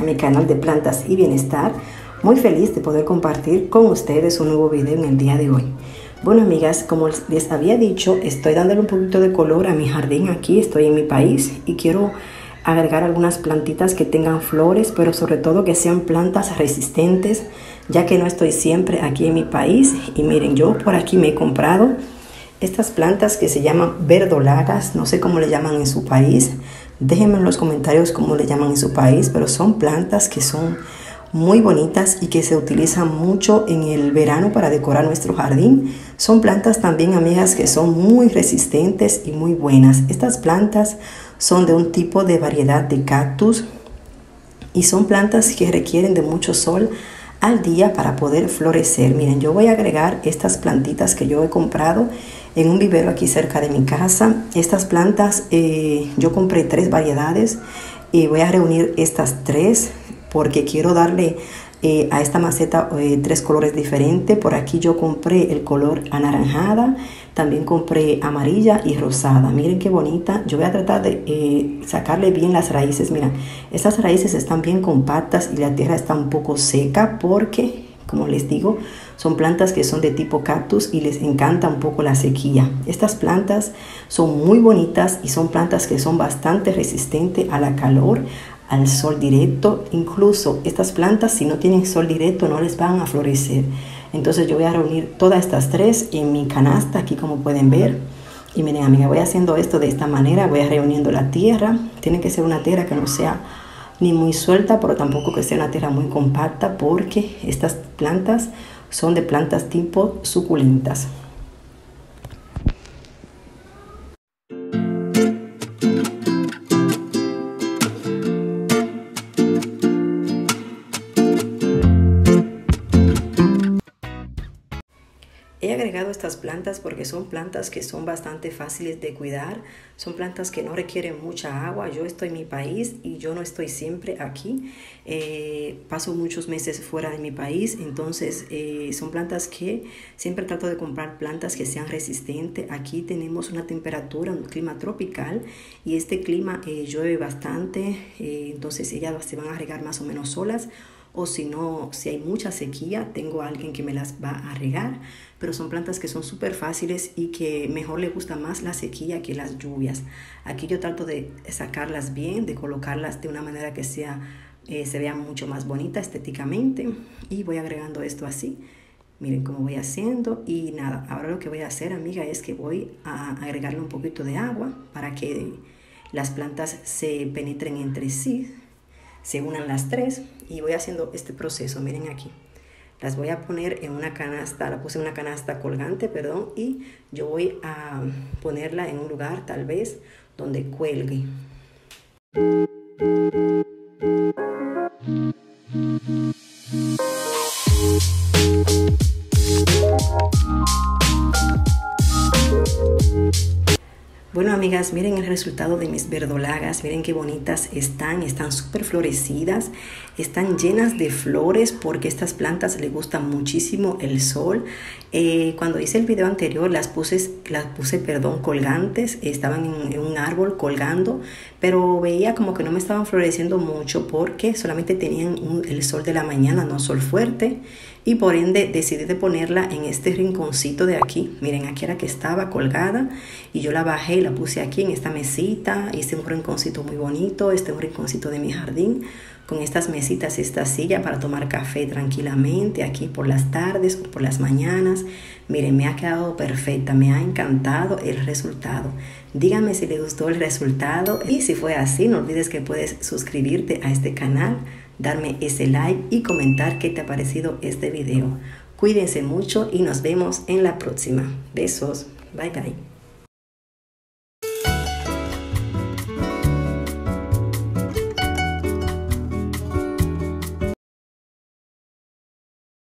mi canal de plantas y bienestar. Muy feliz de poder compartir con ustedes un nuevo video en el día de hoy. Bueno, amigas, como les había dicho, estoy dándole un poquito de color a mi jardín. Aquí estoy en mi país y quiero agregar algunas plantitas que tengan flores, pero sobre todo que sean plantas resistentes, ya que no estoy siempre aquí en mi país. Y miren, yo por aquí me he comprado estas plantas que se llaman verdolagas, no sé cómo le llaman en su país. Déjenme en los comentarios cómo le llaman en su país, pero son plantas que son muy bonitas y que se utilizan mucho en el verano para decorar nuestro jardín. Son plantas también, amigas, que son muy resistentes y muy buenas. Estas plantas son de un tipo de variedad de cactus y son plantas que requieren de mucho sol al día para poder florecer. Miren, yo voy a agregar estas plantitas que yo he comprado en un vivero aquí cerca de mi casa. Estas plantas yo compré 3 variedades y voy a reunir estas 3 porque quiero darle a esta maceta 3 colores diferentes. Por aquí yo compré el color anaranjada, también compré amarilla y rosada. Miren qué bonita. Yo voy a tratar de sacarle bien las raíces. Miren, estas raíces están bien compactas y la tierra está un poco seca porque, como les digo, son plantas que son de tipo cactus y les encanta un poco la sequía. Estas plantas son muy bonitas y son plantas que son bastante resistentes a la calor, al sol directo. Incluso estas plantas, si no tienen sol directo, no les van a florecer. Entonces yo voy a reunir todas estas 3 en mi canasta, aquí como pueden ver. Y miren, amiga, voy haciendo esto de esta manera, voy reuniendo la tierra. Tiene que ser una tierra que no sea ni muy suelta, pero tampoco que sea una tierra muy compacta, porque estas plantas son de plantas tipo suculentas. He agregado estas plantas porque son plantas que son bastante fáciles de cuidar, son plantas que no requieren mucha agua. Yo estoy en mi país y yo no estoy siempre aquí, paso muchos meses fuera de mi país, entonces son plantas que siempre trato de comprar plantas que sean resistentes. Aquí tenemos una temperatura, un clima tropical y este clima llueve bastante, entonces ellas se van a regar más o menos solas. O si no, si hay mucha sequía, tengo a alguien que me las va a regar. Pero son plantas que son súper fáciles y que mejor le gusta más la sequía que las lluvias. Aquí yo trato de sacarlas bien, de colocarlas de una manera que se vea mucho más bonita estéticamente. Y voy agregando esto así. Miren cómo voy haciendo. Y nada, ahora lo que voy a hacer, amiga, es que voy a agregarle un poquito de agua para que las plantas se penetren entre sí, se unan las 3 y voy haciendo este proceso. Miren aquí, las voy a poner en una canasta, la puse en una canasta colgante, perdón, y yo voy a ponerla en un lugar tal vez donde cuelgue. Bueno, amigas, miren el resultado de mis verdolagas. Miren qué bonitas están súper florecidas, están llenas de flores porque estas plantas les gusta muchísimo el sol. Cuando hice el video anterior las puse colgantes, estaban en un árbol colgando, pero veía como que no me estaban floreciendo mucho porque solamente tenían el sol de la mañana, no sol fuerte. Y por ende decidí de ponerla en este rinconcito de aquí. Miren, aquí era que estaba colgada y yo la bajé y la puse aquí en esta mesita. Hice un rinconcito muy bonito, un rinconcito de mi jardín con estas mesitas, esta silla para tomar café tranquilamente aquí por las tardes o por las mañanas. Miren, me ha quedado perfecta, me ha encantado el resultado. Díganme si les gustó el resultado y si fue así, no olvides que puedes suscribirte a este canal, darme ese like y comentar qué te ha parecido este video. Cuídense mucho y nos vemos en la próxima. Besos. Bye bye.